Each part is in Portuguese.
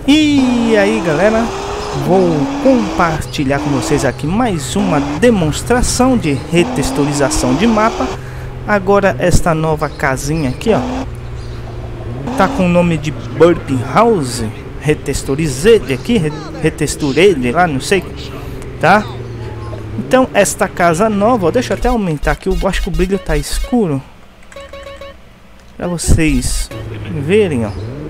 E aí galera, vou compartilhar com vocês aqui mais uma demonstração de retexturização de mapa. Agora esta nova casinha aqui, ó, tá com o nome de Burp House. Retexturizei aqui, retexturei lá, não sei, tá? Então esta casa nova, ó, deixa eu até aumentar aqui, eu acho que o brilho tá escuro para vocês verem, ó,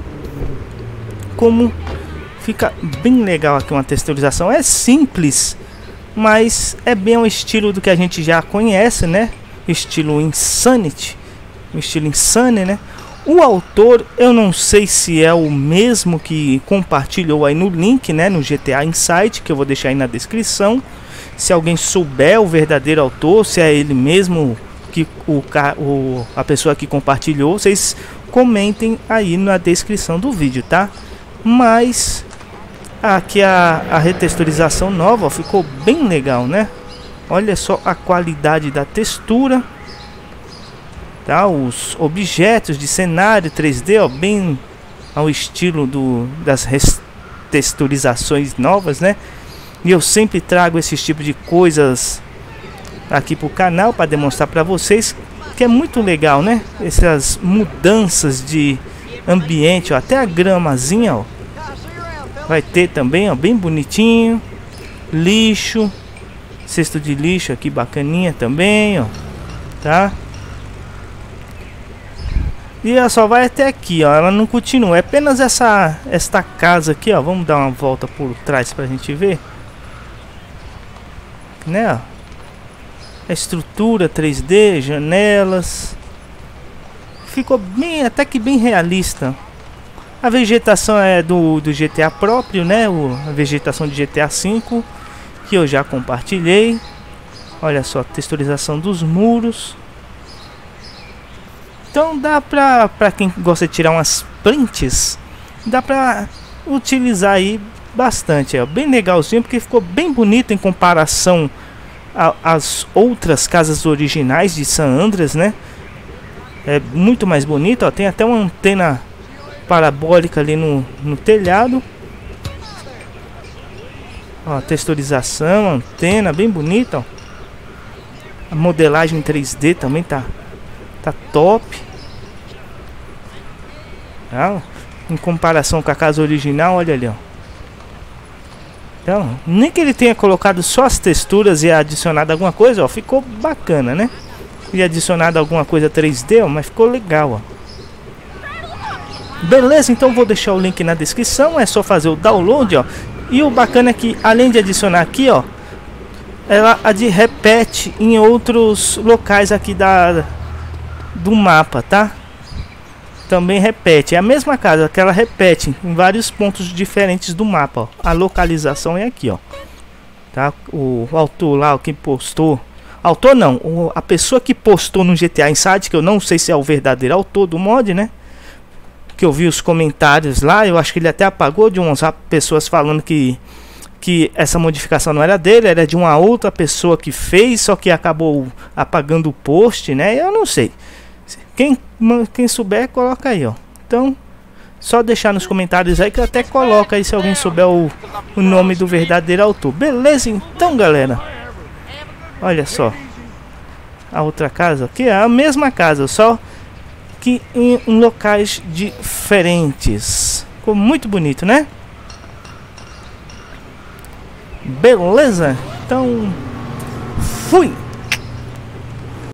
como fica bem legal aqui uma texturização. É simples, mas é bem o estilo do que a gente já conhece, né? Estilo Insanity, o estilo Insane, né? O autor, eu não sei se é o mesmo que compartilhou aí no link, né? No GTA Insight, que eu vou deixar aí na descrição. Se alguém souber o verdadeiro autor, se é ele mesmo que a pessoa que compartilhou, vocês comentem aí na descrição do vídeo, tá? Mas aqui a retexturização nova, ó, ficou bem legal, né? Olha só a qualidade da textura, tá? Os objetos de cenário 3D, ó, bem ao estilo das retexturizações novas, né? E eu sempre trago esse tipo de coisas aqui pro canal para demonstrar para vocês que é muito legal, né? Essas mudanças de ambiente, ó, até a gramazinha, ó, vai ter também, ó, bem bonitinho. Lixo, cesto de lixo aqui bacaninha também, ó, tá? E ela só vai até aqui, ó, ela não continua. É apenas esta casa aqui, ó. Vamos dar uma volta por trás pra gente ver, né? A estrutura 3D, janelas, ficou bem, até que bem realista. A vegetação é do GTA próprio, né? A vegetação de GTA V, que eu já compartilhei. Olha só a texturização dos muros. Então dá pra quem gosta de tirar umas prints, dá pra utilizar aí bastante. É bem legalzinho, porque ficou bem bonito em comparação às outras casas originais de San Andreas, né? É muito mais bonito, ó. Tem até uma antena parabólica ali no telhado, ó, texturização, antena bem bonita, ó. A modelagem 3D também tá top, tá? Em comparação com a casa original, olha ali, ó. Então, nem que ele tenha colocado só as texturas e adicionado alguma coisa, ó, ficou bacana, né? E adicionado alguma coisa 3D, ó, mas ficou legal, ó. Beleza, então vou deixar o link na descrição, é só fazer o download, ó. E o bacana é que, além de adicionar aqui, ó, ela repete em outros locais aqui do mapa, tá? Também repete, é a mesma casa que ela repete em vários pontos diferentes do mapa, ó. A localização é aqui, ó, tá? O autor lá, quem postou, autor não, a pessoa que postou no GTA Insight, que eu não sei se é o verdadeiro autor do mod, né? Que eu vi os comentários lá, eu acho que ele até apagou, de umas pessoas falando que essa modificação não era dele, era de uma outra pessoa que fez, só que acabou apagando o post, né? Eu não sei. Quem souber, coloca aí, ó. Então, só deixar nos comentários aí que eu até coloco aí se alguém souber o nome do verdadeiro autor. Beleza, então, galera. Olha só. A outra casa aqui é a mesma casa, só que em locais diferentes. Ficou muito bonito, né? Beleza? Então, fui!